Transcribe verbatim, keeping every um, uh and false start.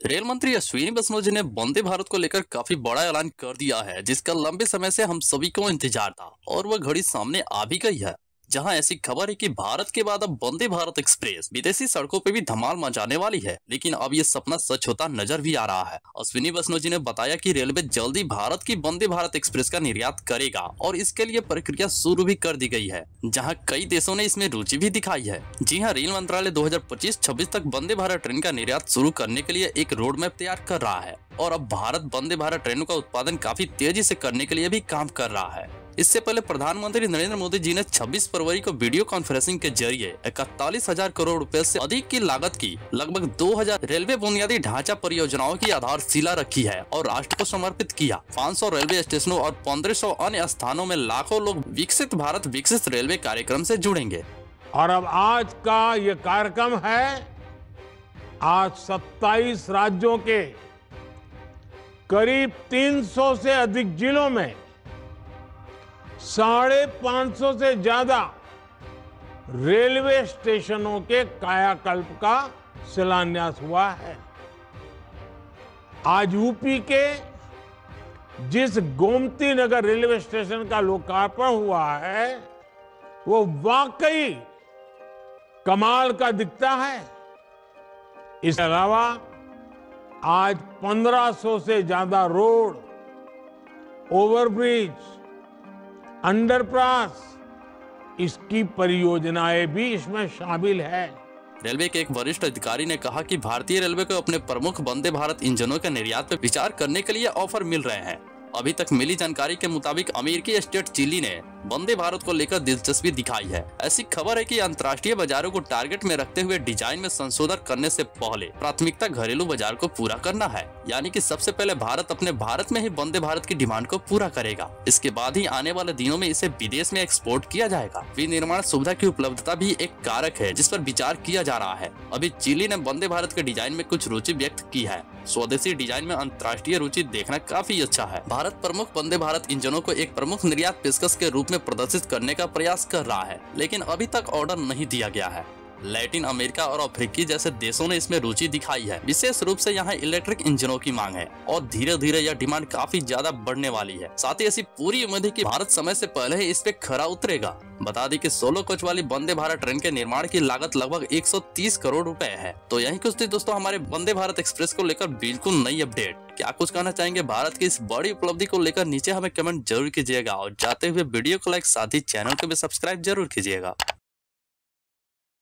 Rail मंत्री अश्विनी वैष्णव जी ने वंदे भारत को लेकर काफी बड़ा ऐलान कर दिया है, जिसका लंबे समय से हम सभी को इंतजार था और वह घड़ी सामने आ भी गई है। जहां ऐसी खबर है कि भारत के बाद अब वंदे भारत एक्सप्रेस विदेशी सड़कों पे भी धमाल मचाने वाली है, लेकिन अब ये सपना सच होता नजर भी आ रहा है। अश्विनी वैष्णव जी ने बताया कि रेलवे जल्दी भारत की वंदे भारत एक्सप्रेस का निर्यात करेगा और इसके लिए प्रक्रिया शुरू भी कर दी गई है, जहां कई देशों ने इसमें रुचि भी दिखाई है। जी हाँ, रेल मंत्रालय दो हजार पच्चीस छब्बीस तक वंदे भारत ट्रेन का निर्यात शुरू करने के लिए एक रोड मैप तैयार कर रहा है और अब भारत वंदे भारत ट्रेनों का उत्पादन काफी तेजी से करने के लिए भी काम कर रहा है। इससे पहले प्रधानमंत्री नरेंद्र मोदी जी ने छब्बीस फरवरी को वीडियो कॉन्फ्रेंसिंग के जरिए इकतालीस हजार करोड़ रुपए से अधिक की लागत की लगभग दो हजार रेलवे बुनियादी ढांचा परियोजनाओं की आधारशिला रखी है और राष्ट्र को समर्पित किया। पाँच सौ रेलवे स्टेशनों और पंद्रह सौ अन्य स्थानों में लाखों लोग विकसित भारत विकसित रेलवे कार्यक्रम से जुड़ेंगे। और अब आज का ये कार्यक्रम है, आज सत्ताईस राज्यों के करीब तीन सौ से अधिक जिलों में साढ़े पांच सौ से ज्यादा रेलवे स्टेशनों के कायाकल्प का शिलान्यास हुआ है। आज यूपी के जिस गोमती नगर रेलवे स्टेशन का लोकार्पण हुआ है वो वाकई कमाल का दिखता है। इसके अलावा आज पंद्रह सौ से ज्यादा रोड, ओवरब्रिज, अंडरपास, इसकी परियोजनाएं भी इसमें शामिल है। रेलवे के एक वरिष्ठ अधिकारी ने कहा कि भारतीय रेलवे को अपने प्रमुख वंदे भारत इंजनों के निर्यात पर विचार करने के लिए ऑफर मिल रहे हैं। अभी तक मिली जानकारी के मुताबिक अमेरिकी स्टेट चिली ने वंदे भारत को लेकर दिलचस्पी दिखाई है। ऐसी खबर है कि अंतर्राष्ट्रीय बाजारों को टारगेट में रखते हुए डिजाइन में संशोधन करने से पहले प्राथमिकता घरेलू बाजार को पूरा करना है, यानी कि सबसे पहले भारत अपने भारत में ही वंदे भारत की डिमांड को पूरा करेगा। इसके बाद ही आने वाले दिनों में इसे विदेश में एक्सपोर्ट किया जाएगा। विनिर्माण सुविधा की उपलब्धता भी एक कारक है जिस पर विचार किया जा रहा है। अभी चिली ने वंदे भारत के डिजाइन में कुछ रुचि व्यक्त की है। स्वदेशी डिजाइन में अंतर्राष्ट्रीय रुचि देखना काफी अच्छा है। भारत प्रमुख वंदे भारत इंजनों को एक प्रमुख निर्यात पेशकश के रूप में प्रदर्शित करने का प्रयास कर रहा है, लेकिन अभी तक ऑर्डर नहीं दिया गया है। लैटिन अमेरिका और अफ्रीकी जैसे देशों ने इसमें रुचि दिखाई है। विशेष रूप से यहाँ इलेक्ट्रिक इंजनों की मांग है और धीरे धीरे यह डिमांड काफी ज्यादा बढ़ने वाली है। साथ ही ऐसी पूरी उम्मीद है कि भारत समय से पहले ही इस पे खरा उतरेगा। बता दें कि सोलह कोच वाली वंदे भारत ट्रेन के निर्माण की लागत लगभग एक सौ तीस करोड़ रुपए है। तो यही कुछ थी दोस्तों हमारे वंदे भारत एक्सप्रेस को लेकर बिल्कुल नई अपडेट। क्या कुछ कहना चाहेंगे भारत की इस बड़ी उपलब्धि को लेकर नीचे हमें कमेंट जरूर कीजिएगा और जाते हुए वीडियो को लाइक साथ ही चैनल को भी सब्सक्राइब जरूर कीजिएगा।